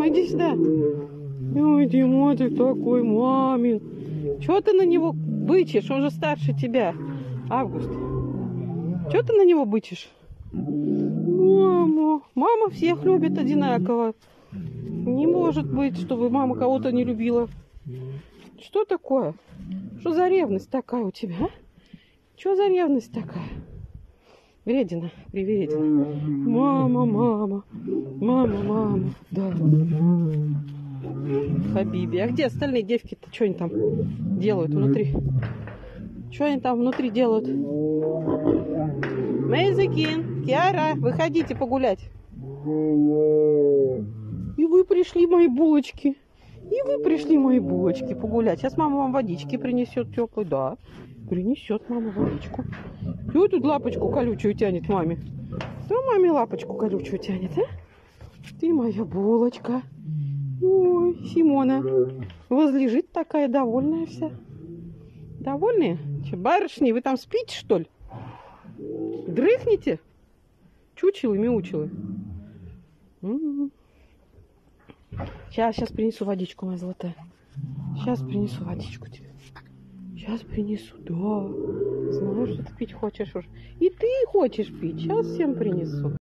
иди сюда. Ой, Димончик такой мамин. Чего ты на него бычишь? Он же старше тебя. Август. Чего ты на него бычишь? Мама. Мама всех любит одинаково. Не может быть, чтобы мама кого-то не любила. Что такое? Что за ревность такая у тебя, а? Что за ревность такая? Вредина, привередина. Мама, мама. Мама, мама. Да. Хабиби. А где остальные девки-то? Что они там делают внутри? Что они там внутри делают? Мейзекин, Киара, выходите погулять. И вы пришли, мои булочки. И вы пришли, мои булочки, погулять. Сейчас мама вам водички принесет теплой. Да, принесет мама водичку. И вот тут лапочку колючую тянет маме. Кто маме лапочку колючую тянет, а? Ты моя булочка. Ой, Симона. Возлежит такая довольная вся. Довольные? Че, барышни, вы там спите, что ли? Дрыхните? Чучелы, мяучелы. Сейчас принесу водичку, моя золотая. Сейчас принесу водичку тебе. Сейчас принесу, да. Знаю, что ты пить хочешь уже. И ты хочешь пить. Сейчас всем принесу.